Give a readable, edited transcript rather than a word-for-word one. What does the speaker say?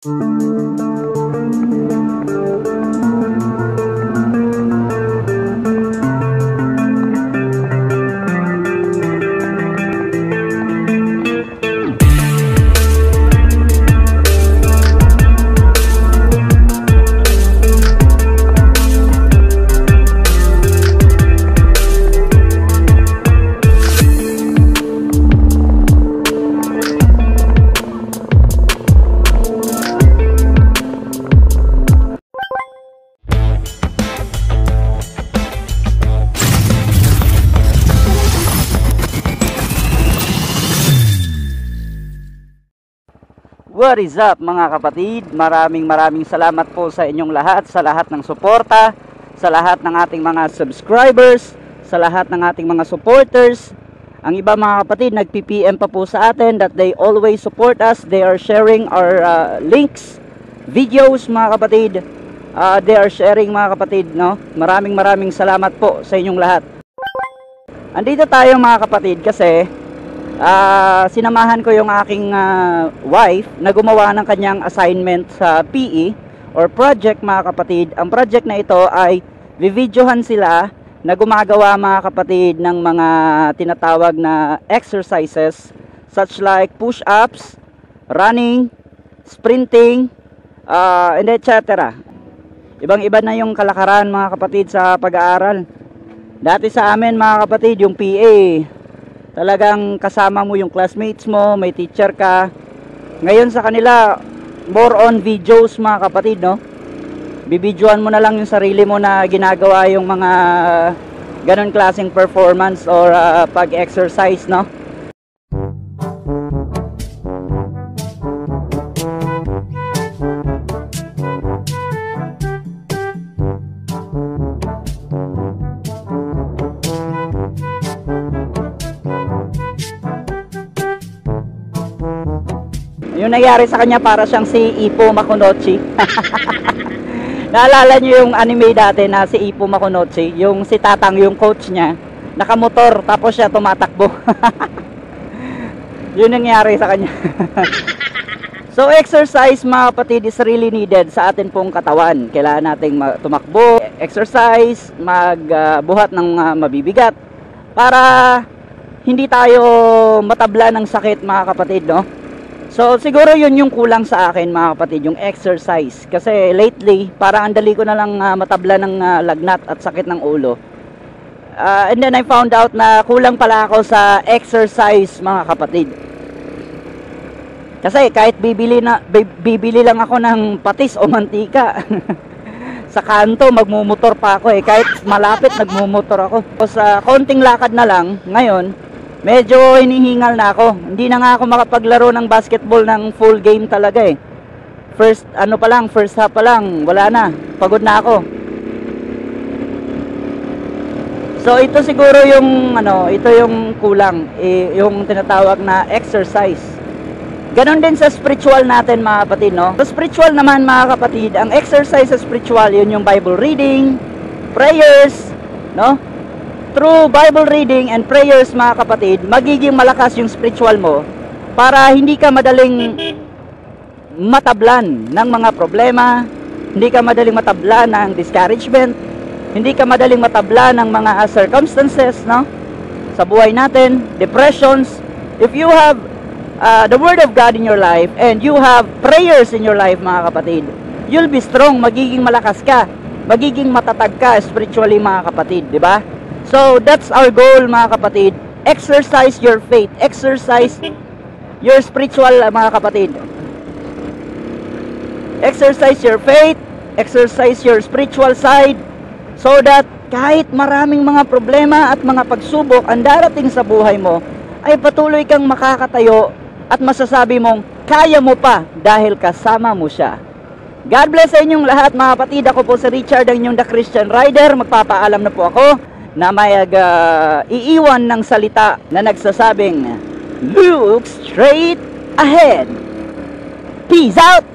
What is up mga kapatid? Maraming salamat po sa inyong lahat, sa lahat ng suporta, sa lahat ng ating mga subscribers, sa lahat ng ating mga supporters. Ang iba mga kapatid nag-PPM pa po sa atin that they always support us. They are sharing our links, videos mga kapatid. They are sharing mga kapatid, no? Maraming salamat po sa inyong lahat. Andito tayo mga kapatid kasi sinamahan ko yung aking wife na gumawa ng kanyang assignment sa PE or project mga kapatid. Ang project na ito ay videohan sila na gumagawa mga kapatid ng mga tinatawag na exercises such like push-ups, running, sprinting, and etc. Ibang-iba na yung kalakaran mga kapatid sa pag-aaral. Dati sa amin mga kapatid yung PE talagang kasama mo yung classmates mo, may teacher ka. Ngayon sa kanila, more on videos mga kapatid, no? Bibidyoan mo na lang yung sarili mo na ginagawa yung mga ganon klaseng performance or pag-exercise, no? Yung nangyari sa kanya para siyang si Ippo Makunochi. Naalala niyo yung anime dati na si Ippo Makunochi, yung si Tatang yung coach niya, nakamotor tapos siya tumatakbo. Yun nangyari sa kanya. So exercise mga kapatid is really needed sa atin pong katawan. Kailangan nating tumakbo, exercise, magbuhat ng mabibigat para hindi tayo matabla ng sakit mga kapatid, no? So siguro yun yung kulang sa akin mga kapatid, yung exercise. Kasi lately, parang andali ko na lang matabla ng lagnat at sakit ng ulo. And then I found out na kulang pala ako sa exercise mga kapatid. Kasi kahit bibili lang ako ng patis o mantika. Sa kanto, magmumotor pa ako eh. Kahit malapit, nagmumotor ako. So, sa konting lakad na lang, ngayon, medyo hinihingal na ako. Hindi na nga ako makapaglaro ng basketball ng full game talaga eh. First half pa lang, wala na. Pagod na ako. So ito siguro yung ito yung kulang, yung tinatawag na exercise. Ganon din sa spiritual natin mga kapatid, no? Sa spiritual naman mga kapatid, ang exercise sa spiritual, yun yung Bible reading, prayers, no? Through Bible reading and prayers mga kapatid, magiging malakas yung spiritual mo para hindi ka madaling matablan ng mga problema, hindi ka madaling matablan ng discouragement, hindi ka madaling matablan ng mga circumstances, no? Sa buhay natin, depressions. If you have the Word of God in your life and you have prayers in your life mga kapatid, you'll be strong, magiging malakas ka, magiging matatag ka spiritually mga kapatid, di ba? So that's our goal mga kapatid. Exercise your faith, exercise your spiritual mga kapatid. Exercise your faith, exercise your spiritual side, so that kahit maraming mga problema at mga pagsubok ang darating sa buhay mo, ay patuloy kang makakatayo at masasabi mong kaya mo pa dahil kasama mo siya. God bless sa inyong lahat mga kapatid. Ako po si Richard, ang inyong The Christian Rider. Magpapaalam na po ako na may iiwan ng salita na nagsasabing, look straight ahead. Peace out!